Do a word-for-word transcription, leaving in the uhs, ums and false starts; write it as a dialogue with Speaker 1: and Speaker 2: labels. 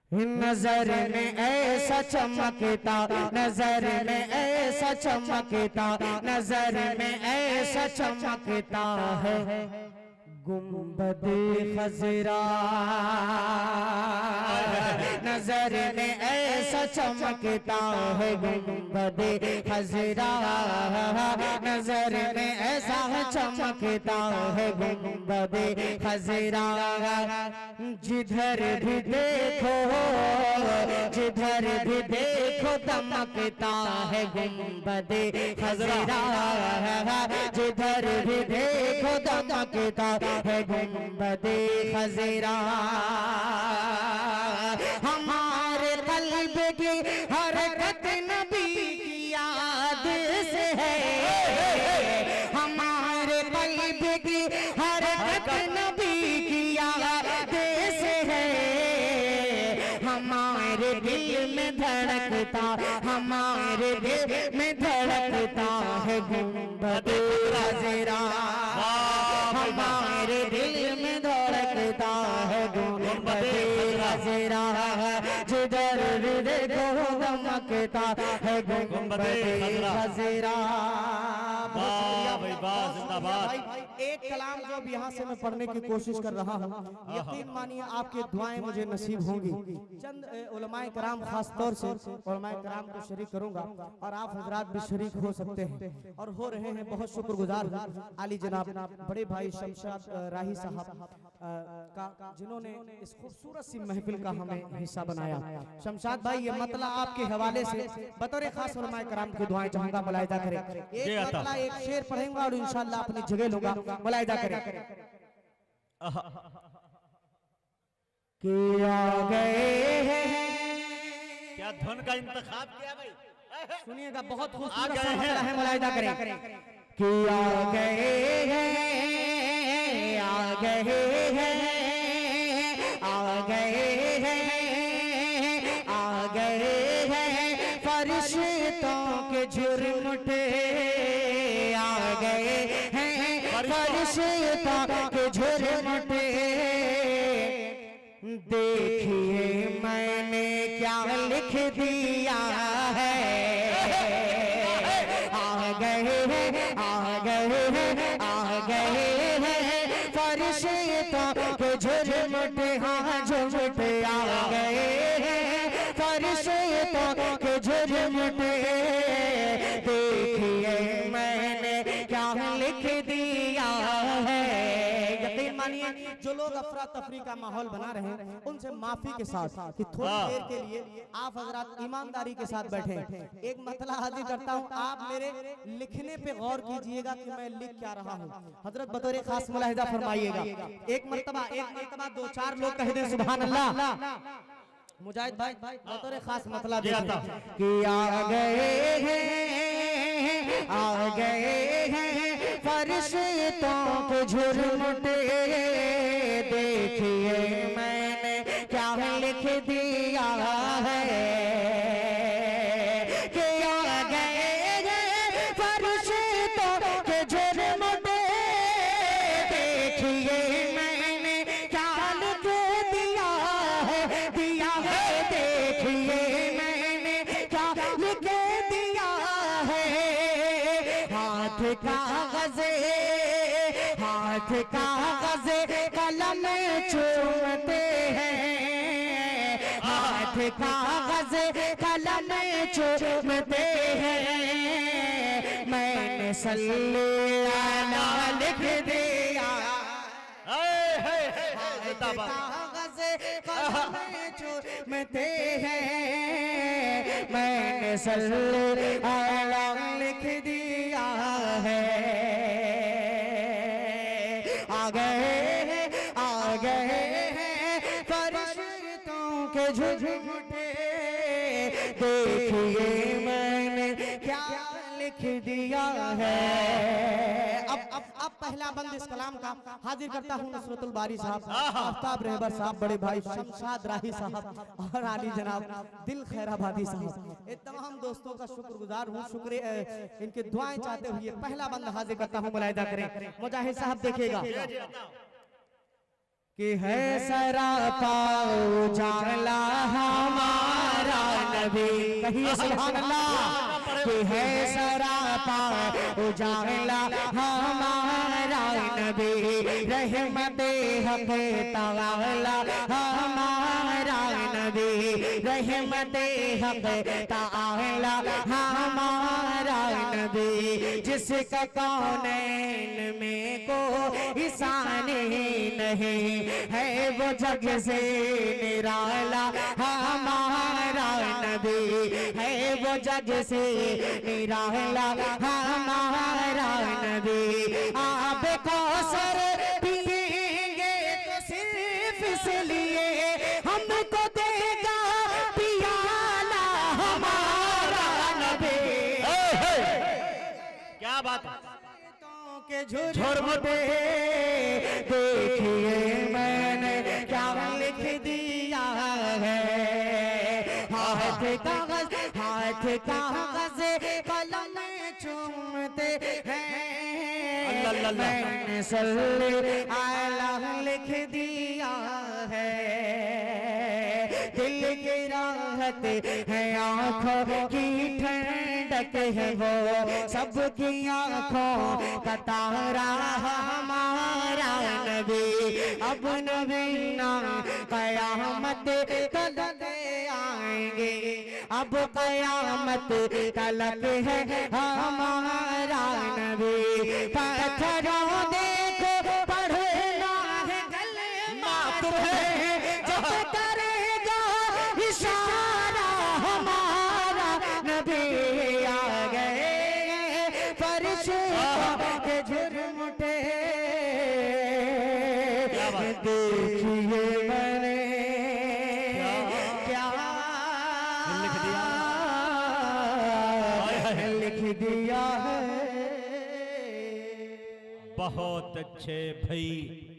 Speaker 1: नजर में ऐसा चमकता, नजर में ऐसा चमकता, नजर में ऐसा चमकता है गुंबदे खजरा। नजर में ऐसा चमकता है गुंबदे खजरा। नजर में ऐसा चमकता है गुंबदे खजरा। जिधर भी देखो, जिधर भी देखो दमकता है गुंबदे खजरा। जिधर भी देखो दमकता है गुंबदे खजरा। हमारे कल्ब की हरकत नबी की याद से है। हमारे कल्ब की हरकत नबी की याद से है। हमारे दिल में धड़कता, हमारे दिल में धड़कता है गुंबदे खजरा। हमारे दिल में धड़कता है गुंबदे खजरा। जिधर भी देखो दमकता है गुंबदे खजरा। एक कलाम जो अब यहाँ से मैं पढ़ने की कोशिश कर रहा हूँ, यकीन मानिए आपकी दुआएं मुझे नसीब होंगी। चंद उलमाए कराम खास तौर से उलमाए कराम को शरीक करूंगा और आप हजरात भी शरीक हो सकते हैं और हो रहे हैं। बहुत शुक्रगुजार आली जनाब बड़े भाई शमशाद राही साहब का, जिन्होंने इस खूबसूरत सी महफिल का हमें हिस्सा बनाया। शमशाद भाई ये मतला आपके हवाले से बतौर खास उलमाए कराम की दुआएं चाहूंगा मुलाहिजा करें। एक मतला एक शेर पढ़ेंगे और इंशाअल्लाह अपनी जगह लूंगा, मुलाहिजा करें। कि आ गए हैं,
Speaker 2: क्या धुन का इंतखाब किया भाई,
Speaker 1: सुनिएगा बहुत खूबसूरत है, मुलाहिजा करें। कि आ गए हैं, आ गए हैं, आ गए हैं, आ गए हैं फरिश्तों के झुरमुटे। आ गए हैं फरिश्तों के झुरमुटे। देखिए मैंने क्या लिख दिया है। आ गए हैं, आ गए हैं, आ गए हैं फरिश्तों के झुरमुटे। हाँ झुरमुटे आ गए हैं फरिश्तों के झुरमुटे। देखिए मैंने क्या लिख दिया है। यकीन मानिए जो लोग अफरा तफरी का माहौल बना रहे हैं उनसे माफी के साथ कि थोड़ी देर के लिए आप हजरात ईमानदारी के साथ बैठे। एक मतला हाजिर करता हूँ, आप मेरे लिखने पे गौर कीजिएगा कि मैं लिख क्या रहा हूँ। हजरत बतौर खास मुलाहिजा फरमाइएगा। एक मर्तबा एक मर्तबा दो चार लोग कह दें सुभान अल्लाह। मुजाहिद भाई बतौर खास मतला देता कि आ गए हैं, आ गए हैं फरिश्तों के झुरमुटे। देखिए मैंने क्या लिख दिया है। कि आ गए हैं फरिश्तों के झुरमुटे। देखिए मैंने क्या लिख दिया है, दिया है। देखिए मैंने क्या लिख दिया है। हाथ कागज़े, हाथ कागज़े कलम चूमते हैं। हाथ कागज़े कलम चूमते हैं। मैंने सल्लल्लाहु लिख दिया। हाथ कागज़े कलम चूमते हैं। मैंने सल्लल्लाहु लिख दिया है। आ गए हैं, आ गए हैं फरिश्तों के झुरमुटे। देखिए मैंने क्या लिख दिया है। अब अब अब पहला बंद इस कलाम का हाजिर करता हूँ नुसरतुल बारी साहब, आफ्ताब रहबर साहब, बड़े भाई शमशाद राही साहब और आली जनाब दिल खैराबादी साहब। ये तमाम दोस्तों का शुक्रगुजार हूँ, शुक्रिया इनके दुआएं चाहते हुए पहला बंद हाजिर करता हूँ। मुलाहिजा करें मुजाहिद साहब, देखिएगा कि है सरापा उजाला कहिए सुभान अल्लाह कि है सरापा उजाला हमारा नबी रहमत हक ताला हमारा नबी रहमत हक ताला हमारा नबी जिसका कौनैन में को इंसानी नहीं है वो जग से निराला हमारा नबी है वो जग से निराला हमारा नबी आप कौसर पिएंगे तो सिर्फ इसलिए हमको देगा पियाला हमारा नबी।
Speaker 2: क्या बात है
Speaker 1: के झुरमुटे देखिए मैंने क्या लिख दिया है हाथ कागज हाथ कागज कलम चूमते हैं मैंने सल्ले आला लिख दिया है दिल की राहत है आँखों की ठंडक है वो सबकी आँखों का तारा हमारा नबी अब नबी ना कयामत कल आएंगे अब कयामत तलक है हमारा नबी पत्थरों देखो पढ़ना है कलमा तुम्हें जब करेगा इशारा हमारा नबी आ गए फरिश्तों के झुरमुटे देखिए मैंने क्या लिख दिया लिख दिया है।
Speaker 2: बहुत अच्छे भाई।